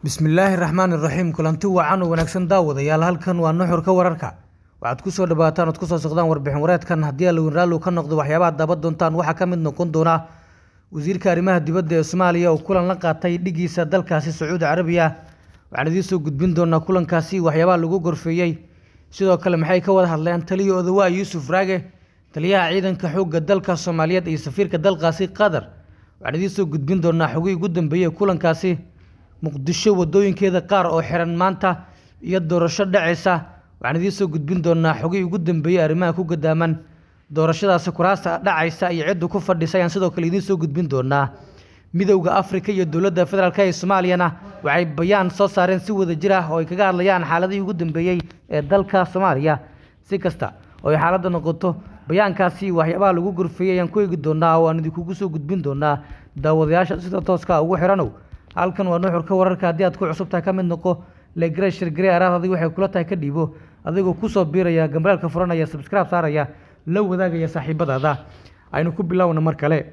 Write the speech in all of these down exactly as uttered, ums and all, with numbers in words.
بسم الله الرحمن الرحيم كلانتي وعن ونكسن داود يال halkan waa nuxurka wararka waxaad ku soo dhawaataan oo ku soo socdaan warbixin wareedkan hadii la winraalo ka noqdo waxyaabaha daba doontaan waxa ka mid noqon doona wasiirka arrimaha dibadda ee Soomaaliya oo kulan la qaatay dhigiisa dalkaasi Sacuudi Carabiya waxaan idin soo gudbin doonaa kulankaasi waxyaabaha lagu gorfeeyay sidoo kale maxay ka wada hadleen taliyooda waa Yuusuf Raage taliyaha ciidanka xoogga dalka Soomaaliyeed iyo safiirka dalkaasi Qatar waxaan idin soo gudbin doonaa xogii ugu dambeeyay kulankaasi muqdisho wadooyinkeeda qaar oo xiran maanta iyo doorasho dhacaysa waxaan idin soo gudbin doonaa xogii ugu dambeeyay arrimaha ku gadaaman doorashadaas kuraasta dhacaysa iyo cid ku fadhisay sidoo kale idin soo gudbin doonaa midowga Afrika iyo dawladda federaalka ee Soomaaliya waxay bayaan soo saareen si wada jir ah oo ay kaga hadlayaan xaaladii ugu dambeeyay ee dalka Soomaaliya si kasta oo xaaladda noqoto bayaankaasi waxyaabaha lagu gorfeeyay aan ku eegi doonaa oo aan idin kugu soo gudbin doonaa daawadayaasha sida tooska ugu xiranow halkan waa nuxurka wararka hadii aad ku cusubtahay ka mid noqo leegre shirgare araadii waxay kula tahay ka dhiibo adigoo ku soo biiraya gambalka furanaya subscribe saaraya la wadaagaya saaxiibadaada aynu ku bilaawno mar kale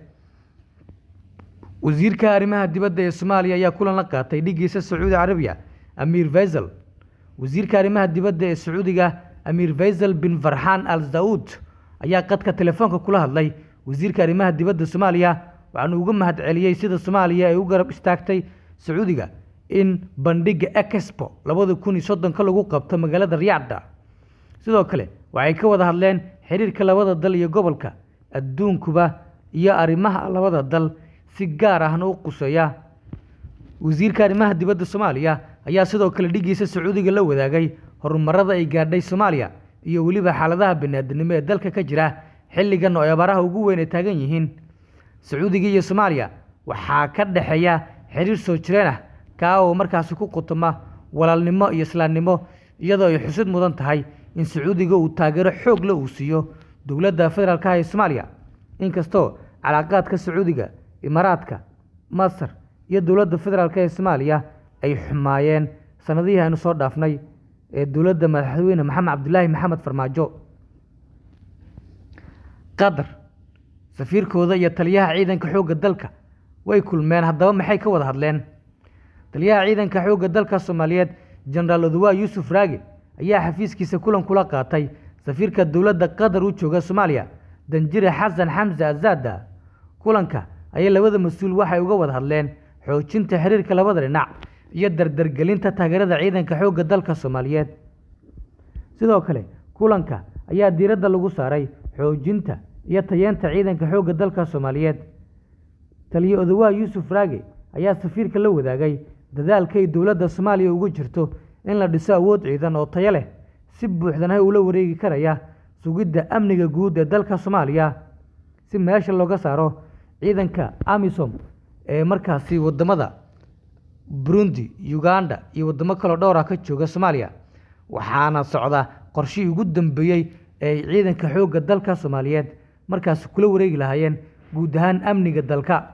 wasiirka arrimaha dibadda ee Soomaaliya ayaa kulan la qaatay dhigiisa Sacuudi Carabiya Amir Faisal wasiirka arrimaha dibadda ee Sacuudiga Amir Faisal bin Farhan Al Saud ayaa qadka telefoonka kula hadlay wasiirka arrimaha dibadda Soomaaliya waxaan uga mahadceliyay sida Soomaaliya ay u garab istaagtay Sacuudiga in bandhiga Expo laba kun iyo soddon ka lagu qabto magaalada Riyadh sidoo kale waxay ka wada hadleen xiriirka labada dal iyo gobolka adduunkuba iyo arrimaha labada dal si gaar ah u quseeya wasiirka arrimaha dibadda Soomaaliya ayaa sidoo kale dhigiisa Sacuudiga la wadaagay horumarada ay gaadhay Soomaaliya iyo waliba xaaladaha bini'aadanimo ee dalka ka jira xilligan oo abaaraha ugu weyn ay taagan yihiin Sacuudiga iyo Soomaaliya waxa ka dhaxeeya xiriir soo jireen ah ka oo markaas ku qotoma walaalnimo iyo islaamnimo iyadoo ay xusid mudan tahay in Sacuudiga uu taageero xoog leh uu siiyo dawladda federaalka ee Soomaaliya inkastoo calaaqaadka Sacuudiga Imaaraadka Masar iyo dawladda federaalka ee Soomaaliya ay xumaayeen sanadihii aynu soo dhaafnay ee dawladda madaxweyne Maxamed Cabdullaahi Maxamed Farmaajo Qatar safiirkooda iyo taliyaha ciidanka xoogga dalka way kulmeen haddaba maxay ka wada hadleen taliyaha ciidanka xoogga dalka Soomaaliyeed General Oduwa Yuusuf Raage ayaa xafiiskiisa kulan kula qaatay safiirka dawladda Qatar u jooga Soomaaliya Danjire Xasan Xamza Azada kulanka ay labada mas'uul waxay uga wada hadleen xoojinta xiriirka labada dhinac iyo dardargelinta taageerada ciidanka xoogga dalka Soomaaliyeed sidoo kale kulanka ayaa diiradda lagu saaray xoojinta iyo tayeenta ciidanka xoogga dalka Soomaaliyeed taliye Oduwa Yuusuf Raage ayaa safiirka la wadaagay dadaalka ay dawladda Soomaaliya ugu jirto in la dhiso awood ciidan oo tayo leh si buuxdan ay ula wareegi karaya sugidda amniga guud ee dalka Soomaaliya si meesha looga saaro ciidanka AMISOM ee markaasi wadamada Burundi Uganda iyo wadamo kale dhowr ah ka jooga Soomaaliya waxaana socda qorshihii ugu dambeeyay ee ciidanka xoogga dalka Soomaaliyeed markaas kula wareegi lahaayeen guud ahaan amniga dalka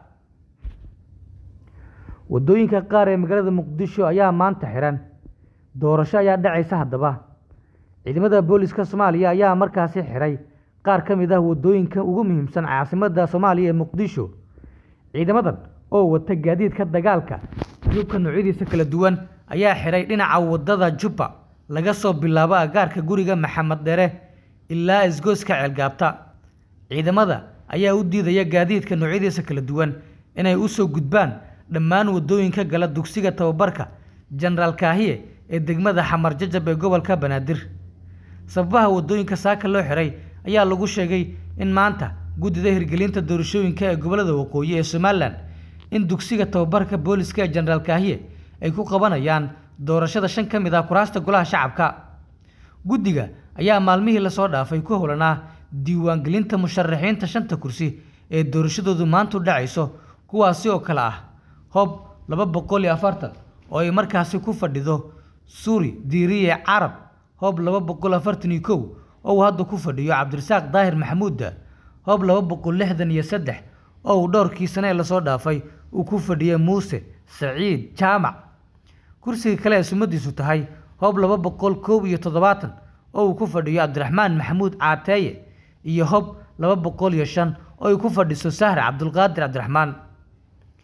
wadooyinka qaar ee magaalada Muqdisho ayaa maanta xiran doorasho ayaa dhacaysa haddaba ciidamada booliska Soomaaliya ayaa markaasi xiray qaar ka mid ah wadooyinka ugu muhiimsan caasimadda Soomaaliya ee Muqdisho ciidamadan oo wata gaadiidka dagaalka jubka noocyadiisa kala duwan ayaa xiray dhinaca wadada Jubba laga soo bilaabo agaarka guriga Maxamed Dheere ilaa isgooska Ceelgaabta ciidamada ayaa u diidaya gaadiidka noocyadiisa kala duwan inay u soo gudbaan dhammaan wadooyinka gala dugsiga tababarka General Kaahiye ee degmada Xamar Jajab ee gobolka Banaadir sababaha wadooyinka saaka loo xiray ayaa lagu sheegay in maanta gudida hirgelinta doorashooyinka ee gobolada waqooyi ee Soomaaliland in dugsiga tababarka booliska ee General Kaahiye ay ku qabanayaan doorashada shan ka mid ah kuraasta golaha shacabka gudiga ayaa maalmihii la soo dhaafay ku howlanaa diiwaan gelinta musharaxiinta shanta kursi ee doorashadoodu maanta dhacayso kuwaasi oo kala ah hob laba boqol iyo afartan oo ay markaasi ku fadhido Suuri Diiriye Carab hob laba boqol iyo afartan iyo kow oo hadda ku fadhiyo Cabdirasaaq Daahir Maxamuud hob laba boqol iyo lixdan iyo saddex oo dhowrkii sano ee la soo dhaafay uu ku fadhiyay Muuse Saciid Jaamac kursiga kale ee sumadiisu tahay hob laba boqol iyo kow iyo toddobaatan oo uu ku fadhiyo Cabdiraxmaan Maxamuud Caateeye iyo hob laba boqol iyo shan oo ay ku fadhiso Sahra Cabdulqaadir Cabdiraxmaan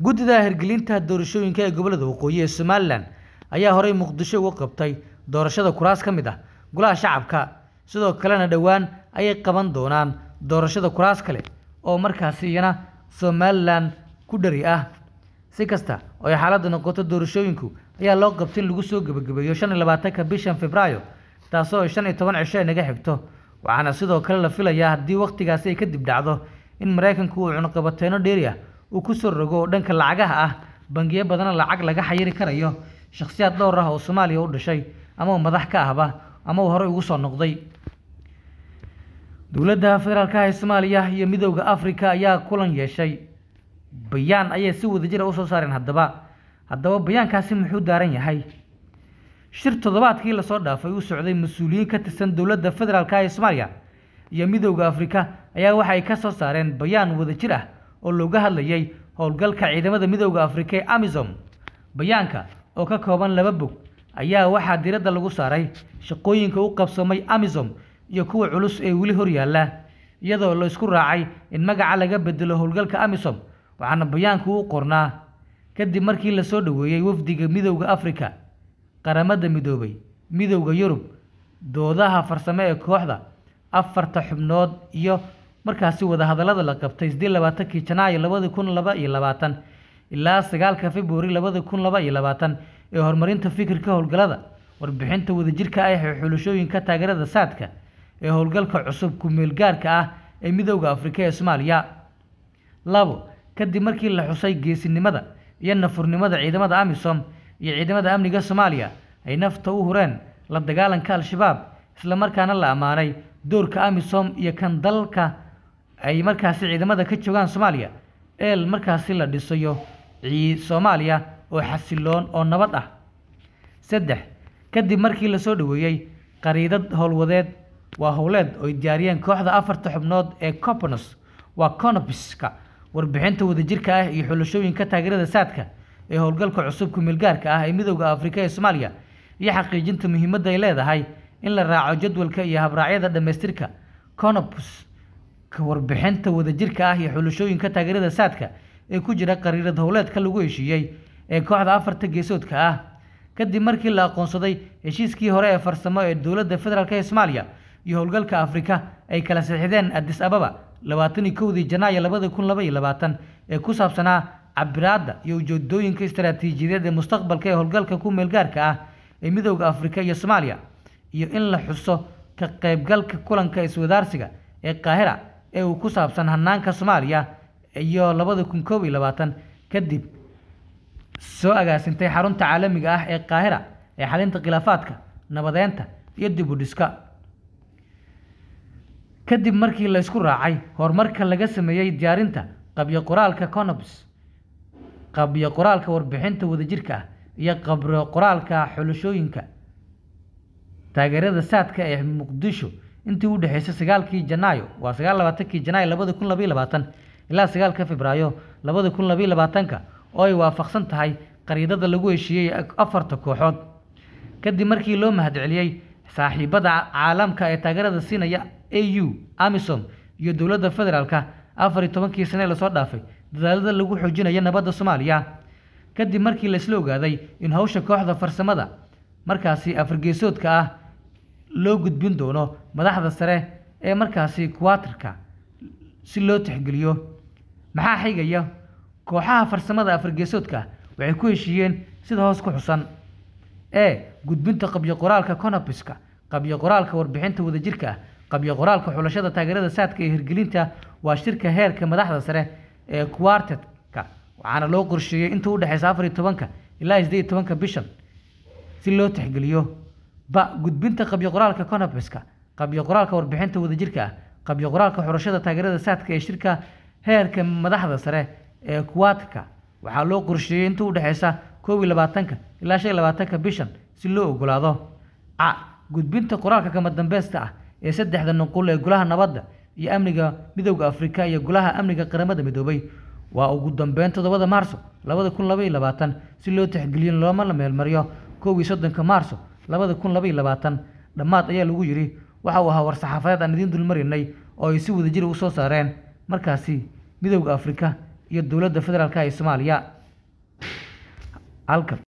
guddida hirgelinta doorashooyinka ee gobolada waqooyi ee Somaliland ayaa horey Muqdisho uga qabtay doorashada kuraas ka mid ah golaha shacabka sidoo kalena dhawaan ayay qaban doonaan doorashada kuraas kale oo markaasi iyana Somaliland ku dhari ah si kasta oo ay xaaladda noqoto doorashooyinku ayaa loo qabtay in lagu soo gabagabeeyo shan iyo labaatanka bishan Febraayo taasoo shan iyo toban cisho naga xigto waxaana sidoo kale la filayaa haddii waqtigaasi ay ka dib dhacdo in Mareykanku uu cunaqabateeno dheeri ah uu ku soo rogo dhanka lacagaha ah bangiyo badan lacag laga xayiri karayo shakhsiyaad dhowr ah oo Soomaaliya u dhashay ama madax ka ahba ama hore ugu soo noqday dowladda federaalka ee Soomaaliya iyo midowga Afrika ayaa kulan yeeshay bayaan ayay si wadajir ah u soo saareen haddaba haddaba bayaankaasi muxuu daaran yahay shir toddobaadkii la soo dhaafay uu socday mas'uuliyiin ka tirsan dowladda federaalka ee Soomaaliya iyo midowga Afrika ayaa waxa ay ka soo saareen bayaan wadajir ah oo looga hadlayay howlgalka ciidamada midowga Afrika ee AMISOM bayaanka oo ka kooban laba bog ayaa waxa diiradda lagu saaray shaqooyinka uu qabsamay AMISOM iyo kuwa culus ee wili hor yaala iyadoo la isku raacay in magaca laga bedelo howlgalka AMISOM waxaana bayaanku uu qornaa kadib markii la soo dhaweeyay wafdiga midowga Afrika qaramada midoobay midowga Yurub doodaha farsamo ee kooxda afarta xubnood iyo markaasi wada hadallada la qabtay siddeed iyo labaatankii Janaayo labada kun laba iyo labaatan ilaa sagaalka February labada kun laba iyo labaatan ee horumarinta fikirka howlgalada warbixinta wadajirka ah ee xulashooyinka taageerada saadka ee howlgalka cusub ku meel gaarka ah ee midowga Afrika ee Soomaaliya labo kadib markii la xusay geesinimada iyo nafurnimada ciidamada AMISOM iyo ciidamada amniga Soomaaliya ay nafta u hureen la dagaalanka al-shabaab isla markaana la amaanay doorka AMISOM iyo kan dalka ay markaasi ciidamada ka joogaan Soomaaliya ee markaasi la dhisayo ciid Soomaaliya oo xasiloon oo nabad ah saddex kadib markii la soo dhaweeyay qariidad howlwadeed waa howleed oo diyaariyeen kooxda afarta xubnood ee Copenhagen waa Conopiska warbixinta wadajirka ah iyo xulashooyinka taageerada saadka ee howlgalka cusub ku meel gaarka ah ee midowga Afrika ee Soomaaliya iyo xaqiijinta muhiimadda ay leedahay in la raaco jadwalka iyo habraacyada dhameystirka Conopus ka warbixinta wadajirka ah iyo xulashooyinka taageerada saadka ee ku jira qariirad howleedka lagu heshiiyay ee kooxda afarta geesoodka ah kadib markii la aqoonsaday heshiiskii hore ee farsamo ee dowladda federaalka ee Soomaaliya iyo howlgalka Afrika ay kala saxiixdeen Addis Ababa labaatan iyo kowdii Janaayo labada kun laba iyo labaatan ee ku saabsanaa cabiraadda iyo ujeedooyinka istaraatiijiyadeed ee mustaqbalka ee howlgalka ku meel gaarka ah ee midowga Afrika iyo Soomaaliya iyo in la xuso ka qaybgalka kulanka iswadaarsiga ee Qaahira ee uu ku saabsan hanaanka Soomaaliya iyo labada kun koob iyo labaatan kadib soo agaasintay xarunta caalamiga ah ee Qaahira ee xalinta khilaafaadka nabadeynta iyo dib u dhiska kadib markii la isku raacay horumarka laga sameeyay diyaarinta qabyo qoraalka Conopus qabyo qoraalka warbixinta wadajirka ah iyo qabyo qoraalka xulashooyinka taageerada saadka ee Muqdisho intii u dhaxaysay sagaalkii Janaayo waa sagaal iyo labaatankii Janaayo labada kun laba iyo labaatan ilaa sagaalka Febraayo labada kun laba iyo labaatanka oo ay waafaqsan tahay qariidada lagu heshiiyay afarta kooxood kadib markii loo mahadceliyay saaxiibada caalamka ee taageerada siinaya A U AMISOM iyo dowladda federaalka afar iyo tobankii sano la soo dhaafay dadaalada lagu xoojinayo nabadda Soomaaliya kadib markii la isla ogaaday in hawsha kooxda farsamada markaasi afar-geesoodka ah loo gudbin doono madaxda sare ee markaasi Quaterka si loo tixgeliyo maxaa xigaya kooxaha farsamada afar-geesoodka waxay ku heshiiyeen sida hoos ku xusan ee gudbinta qabyo qoraalka Conopiska qabyo qoraalka warbixinta wadajirka ah qabyo qoraalka xulashada taageerada saadka ee hirgelinta waa shirka heerka madaxda sare ee Quartet-ka waxaana loo qorsheeyay inta u dhaxaysa afar iyo tobanka ilaa siddeed iyo tobanka bishan si loo tixgeliyo ba gudbinta qabyo qoraalka Conopiska qabyo qoraalka warbixinta wadajirka ah qabyo qoraalka xulashada taageerada saadka ee shirka heerka madaxda sare ee Quartet-ka waxaa loo qorsheeyay inta u dhaxaysa koob iyo labaatanka ilaa shan iyo labaatanka bishan si loo ogolaado a gudbinta qoraalka kama dambaysta ah ee saddexda nuqul ee golaha nabadda iyo amniga midowga Afrika iyo golaha amniga qaramada midoobay waa ugu dambeyn toddobada Maarso labada kun laba iyo labaatan si loo tixgeliyo looma la meelmariyo koob iyo soddonka Maarso labada kun laba iyo labaatan dhammaad ayaa lagu yiri waxa uu ahaa war saxaafadeed aan idin dulmarinay oo ay si wadajir u soo saareen markaasi midowga Afrika iyo dowladda federaalka ee Soomaaliya halkan